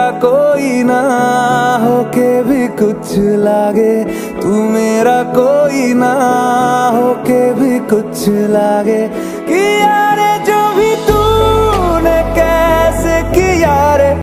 मेरा कोई ना होके भी कुछ लागे, तू मेरा कोई ना होके भी कुछ लागे।